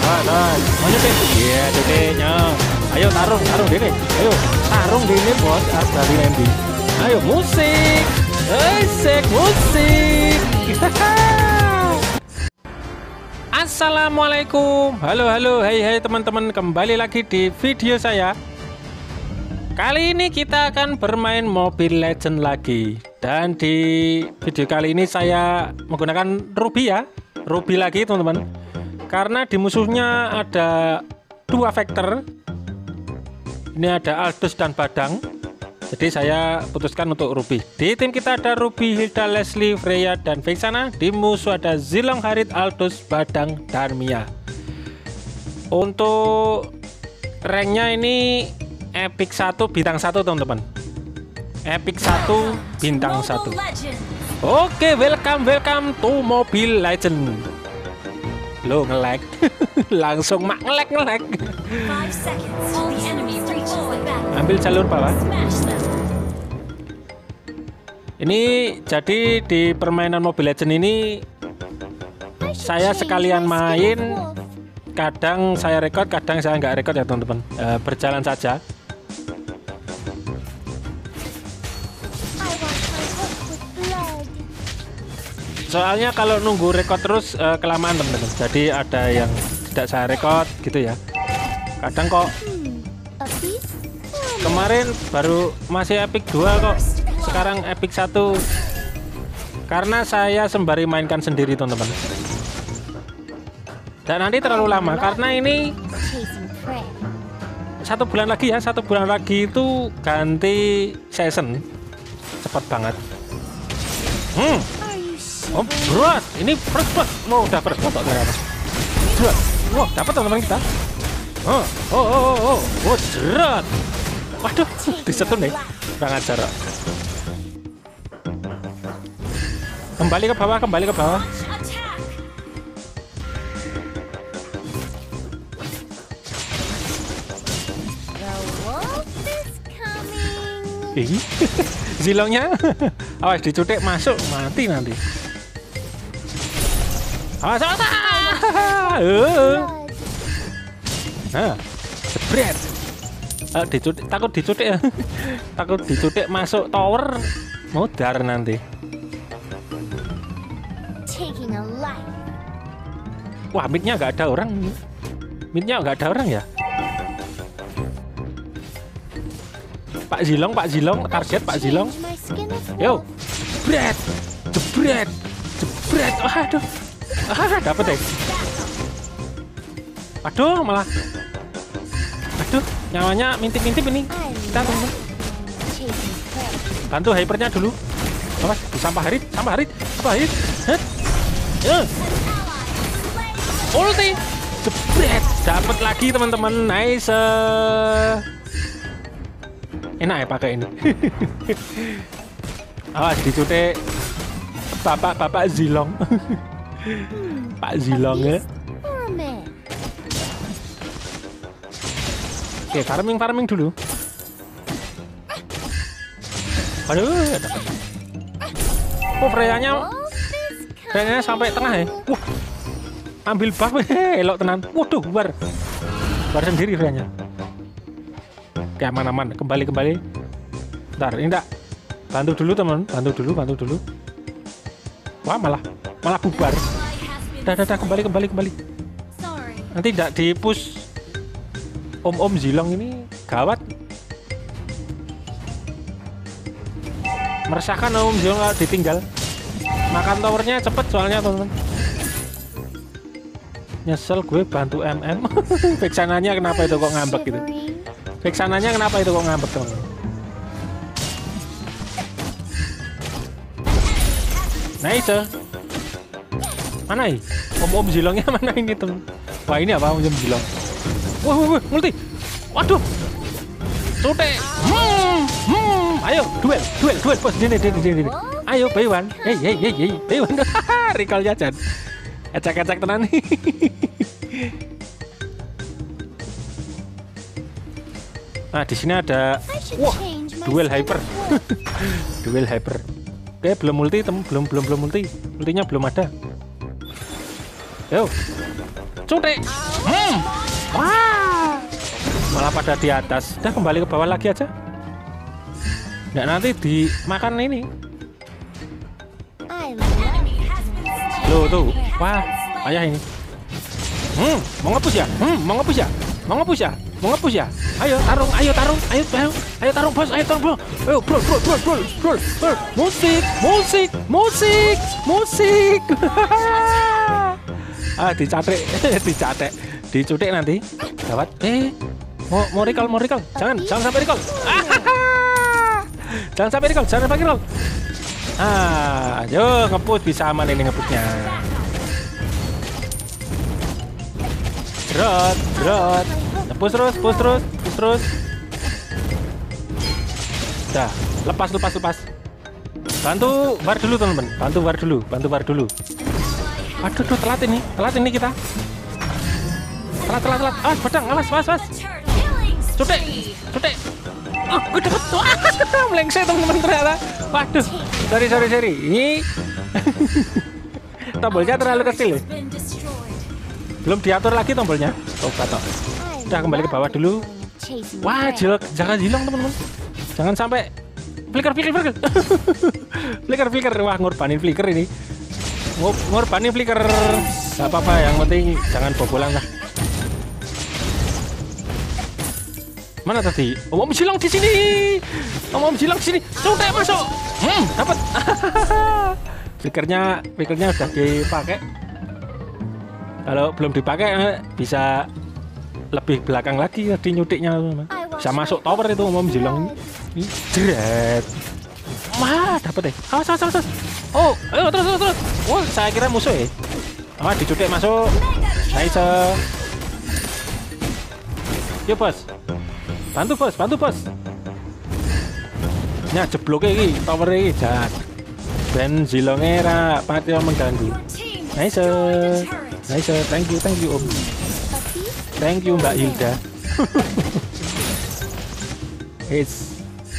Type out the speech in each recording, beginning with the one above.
nice. Mau nyutik? Iya, nyutiknya. Ayo tarung dini. Ayo tarung dini bos. Dari landing. Ayo musik. Asik musik. Assalamualaikum. Halo, hai teman-teman. Kembali lagi di video saya. Kali ini kita akan bermain Mobile Legends lagi. Dan di video kali ini saya menggunakan Ruby ya. Ruby lagi teman-teman. Karena di musuhnya ada dua Vector. Ini ada Aldous dan Badang. Jadi saya putuskan untuk Ruby. Di tim kita ada Ruby, Hilda, Leslie, Freya, dan Vexana. Di musuh ada Zilong, Harith, Aldous, Badang, dan Mia. Untuk ranknya ini Epic 1 bintang 1 teman-teman. Epic 1 bintang 1. Oke, welcome to Mobile Legends. Lo nge-lag. Langsung mak nge-lag. Ambil jalur bawah. Ini jadi di permainan Mobile Legends ini saya sekalian main. Kadang saya record, kadang saya nggak record ya teman-teman. Berjalan saja. Soalnya kalau nunggu record terus kelamaan teman-teman. Jadi ada yang tidak saya record gitu ya. Kadang kok kemarin baru masih Epic 2 kok. Sekarang Epic 1. Karena saya sembari mainkan sendiri teman-teman. Dan nanti terlalu lama karena ini 1 bulan lagi ya. 1 bulan lagi itu ganti season. Cepat banget. Oh berat, ini first blood. Oh udah first blood ternyata. Wah dapat teman-teman kita. Oh jerat. Waduh, disetun nih. Kurang ajar. Kembali ke bawah. Zilongnya awas dicutik masuk mati nanti. Awas. Nah, jebret. Dicutik, takut dicutik ya. Takut dicutik masuk tower modar nanti. Wah, midnya nggak ada orang. Ya. Pak Zilong, target Pak Zilong. Yo, jebret. Aduh, dapet deh. Aduh, malah. Aduh, nyawanya mintip-mintip ini. Kita tunggu. Bantu hypernya dulu. Awas, sampah Harith. Ulti, jebret. Dapat lagi teman-teman. Nice. Enak ya pakai ini. Awas dicutik bapak Zilong. Pak Zilong ya. Oke, farming dulu. Aduh, dapat. Oh, Freya-nya sampai tengah ya. Wah. Ambil buff elok tenan. Waduh, bubar sendiri Freya-nya. Oke, aman. Kembali. Bentar, ini enggak. Bantu dulu teman. Bantu dulu. Wah, malah bubar. Dah, kembali. Nanti tidak di-push. Om Zilong ini gawat. Meresahkan Om Zilong kalau ditinggal. Makan towernya cepet soalnya teman-teman. Nyesel gue bantu MM. Vexananya kenapa itu kok ngambek gitu? Teman-teman? Nice. Mana ini? Om Zilongnya mana ini teman? Wah ini apa Om Zilong? Wah, multi. Waduh. Cutek. Ayo, duel bos. Dini. Ayo, Baywan. Hey. Baywan. Recall-nya Jan. Ecek tenan nih. Nah, di sini ada duel hyper. Oke, belum multi, belum multi. Multinya belum ada. Yo. cutek. Wah, malah pada di atas. Udah kembali ke bawah lagi aja. Nggak nanti dimakan ini. Loh tuh, wah, ayah ini. Mau ngepush ya? Mau ngepush ya? Mau ngepush ya? Mau ngepush ya? Ayo tarung, ayo tarung, ayo tarung bos, ayo tarung bos. Ayo bro. Musik. Dicatek, dicutek nanti. Gawat. Mau recall. Jangan sampai recall. Jangan sampai recall. Ayo ngepush, bisa aman ini ngepushnya. Drot. Push terus. Dah, lepas. Bantu war dulu teman-teman. Bantu war dulu. Aduh, telat ini kita. Telat. Pedang, awas. Cutek. Gue dapet. Melengsek teman-teman ternyata. Waduh, sorry. Ini tombolnya terlalu kecil ya. Belum diatur lagi tombolnya. Udah kembali ke bawah dulu. Wah, jangan hilang teman-teman. Jangan sampai flicker. Flicker. Wah, ngorbanin flicker ini. Ngorbanin flicker. Gak apa-apa, yang penting jangan bobolan lah. Mana tadi? Om Jilang di sini. Cutek masuk. Dapat. Flickernya udah dipakai. Kalau belum dipakai bisa lebih belakang lagi tadi nyutiknya. Bisa masuk tower itu Om Jilang ini. Jret. Wah, dapat deh. Awas. Oh, ayo terus. Oh, saya kira musuh ya. Dicutik masuk. Nice. Yuk, bos. Bantu bos. Nya jebloknya iki, tower iki jat. Ben Zilonge ra pati mengganggu. Nice, thank you Om. Thank you Mbak Hilda. Hits.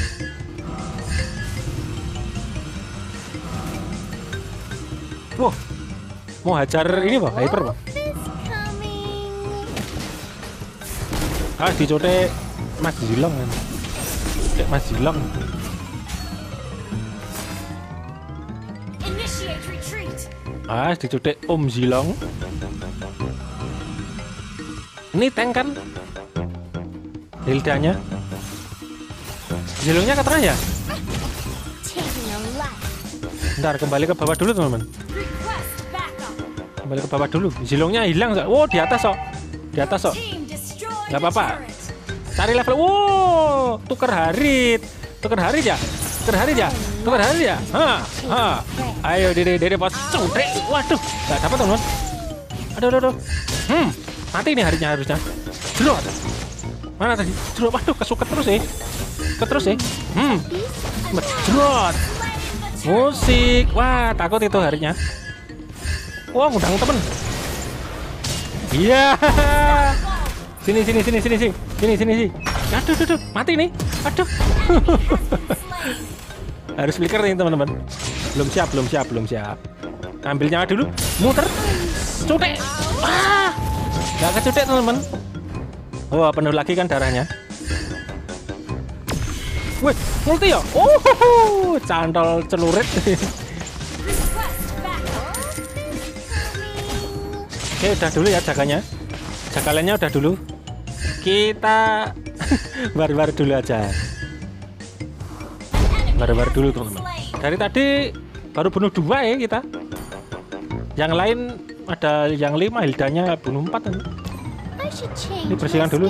Wah, mau hajar ini Pak, hyper Pak. Dicotek Mas Zilong kan. Mas Zilong. Dicutek Om Zilong. Ini tank kan? Hildanya. Zilongnya ke tengah ya? Bentar, kembali ke bawah dulu teman-teman. Kembali ke bawah dulu. Zilongnya hilang. Wow, di atas kok. Gak apa-apa. Cari level. Wow, tuker harit ya. Ayo dede bos. Cutek. Waduh, gak dapat teman. Aduh. Mati ini haritnya harusnya. Drop. Mana tadi? Drop. Waduh, kesuket terus ya. Drop. Musik. Wah, takut itu haritnya. Wah, ngundang temen. Iya. Sini. Aduh, mati nih. Aduh. Harus flicker nih teman-teman. Belum siap. Ambil nyawa dulu. Muter. Cutek. Gak kecutek teman-teman. Wah, penuh lagi kan darahnya. Wih, multi ya. Cantol celurit. Oke, udah dulu ya jaganya. Jagalannya udah dulu. Kita bar-bar dulu aja. Bar-bar dulu teman-teman. Dari tadi baru bunuh 2 ya kita. Yang lain ada yang 5, Hildanya bunuh 4 kan. Ini bersihkan dulu.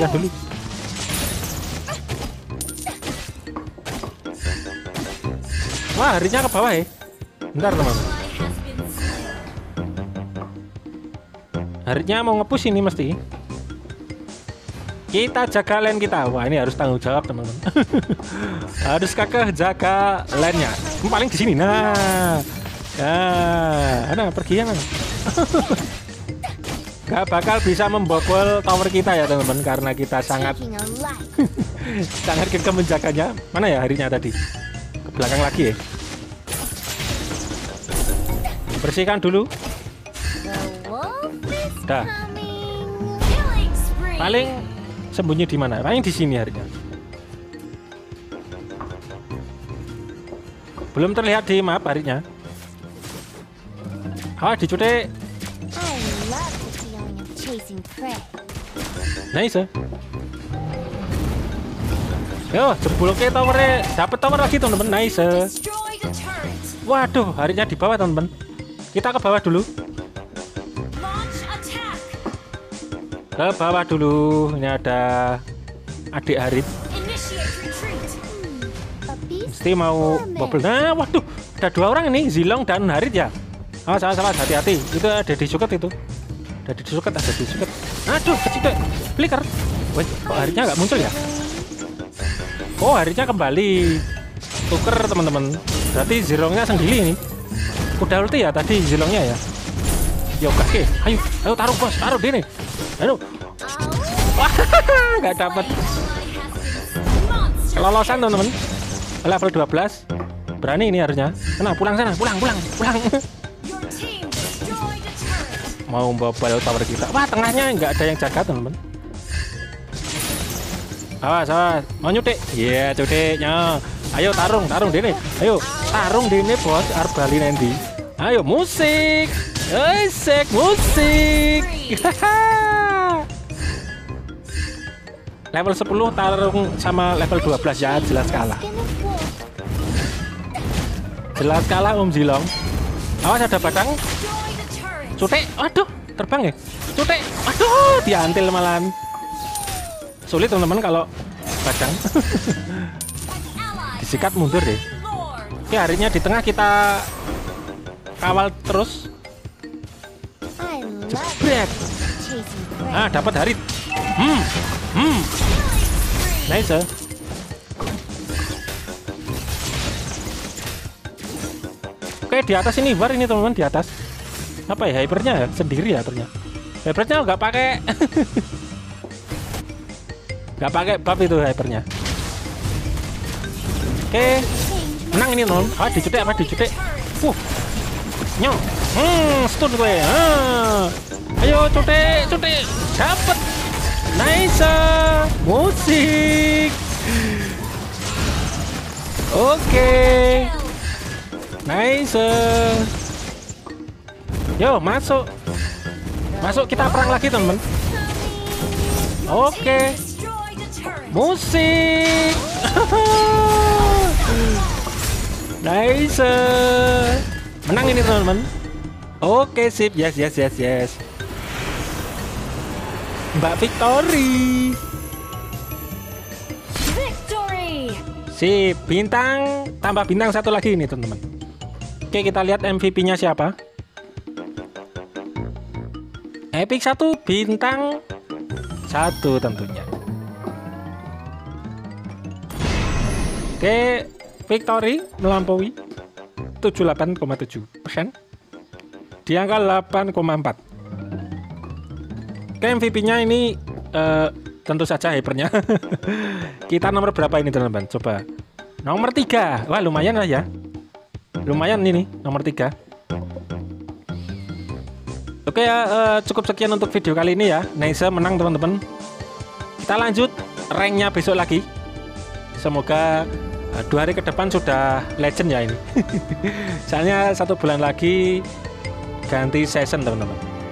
Wah, harinya ke bawah ya. Bentar teman-teman. Harinya mau nge-push ini mesti. Kita jaga lane kita. Wah, ini harus tanggung jawab teman-teman. Harus kakak jaga lane-nya. Paling di sini. Nah, pergi ya kan. Gak bakal bisa membobol tower kita ya teman-teman, karena kita sangat kita menjaganya. Mana ya harinya tadi? Ke belakang lagi ya. Bersihkan dulu. Dah. Paling sembunyi di mana? Paling di sini harinya. Belum terlihat di map harinya. Dicutek. Nice. Yo, jebulke towernya, dapat tower lagi teman-teman. Nice. Waduh, harinya di bawah teman-teman. Kita ke bawah dulu. Ke bawah dulu. Ini ada adik Harit. Mesti mau bubble. Nah, waduh, ada 2 orang ini, Zilong dan Harit ya. Awas, hati-hati. Itu ada di suket itu. Ada di suket. Aduh, kecil. Flicker. Wih, kok Haritnya nggak muncul ya? Oh, Haritnya kembali. Tuker teman-teman. Berarti Zilongnya sendiri ini. Udah ulti ya tadi Zilongnya ya. Yo, oke. Ayo taruh bos, taruh dini. Aduh. Wah, nggak dapat. Kelolosan teman-teman. Level 12. Berani ini harusnya. Pulang sana, pulang. Mau bobal tower kita. Wah, tengahnya nggak ada yang jaga teman-teman. Awas, mau nyutik. Iya, cutiknya. Ayo tarung dini. Ayo tarung dini bos. Arbali nanti. Ayo musik. Musik. Level 10 tarung sama level 12 ya, jelas kalah. Jelas kalah Om Zilong. Awas ada badang. Cutek, aduh, terbang ya. Cutek, aduh, diantil malahan. Sulit teman-teman kalau badang. Disikat mundur deh. Oke, harinya di tengah kita kawal terus. Jebret. Dapat Harit. Nice. Oke, di atas ini war ini teman-teman, di atas. Apa ya, hypernya ya? Sendiri ya ternyata. Hypernya nggak pakai. Nggak pakai buff itu hypernya. Oke, menang ini non. Dicutek. Nyong. Stun gue. Ayo cutek. Dapat. Nice. Musik. Oke. Nice. Yo, masuk kita perang lagi teman. Oke. Musik. Nice. Menang ini teman-teman. Oke, sip. Yes. Mbak Victory. Sip, tambah bintang 1 lagi ini teman-teman. Oke, kita lihat MVP-nya siapa. Epic 1 bintang 1 tentunya. Oke, Victory melampaui 78,7%. Di angka 8,4. Oke, MVP-nya ini tentu saja hypernya. Kita nomor berapa ini teman-teman? Coba. Nomor 3. Wah, lumayan lah ya. Lumayan ini nomor 3. Oke ya, cukup sekian untuk video kali ini ya. Nice menang teman-teman. Kita lanjut ranknya besok lagi. Semoga 2 hari ke depan sudah legend ya ini. Soalnya 1 bulan lagi ganti season teman-teman.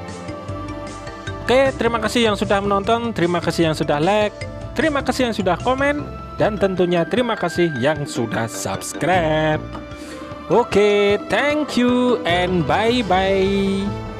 Oke, terima kasih yang sudah menonton, terima kasih yang sudah like, terima kasih yang sudah komen, dan tentunya terima kasih yang sudah subscribe. Oke, thank you and bye-bye.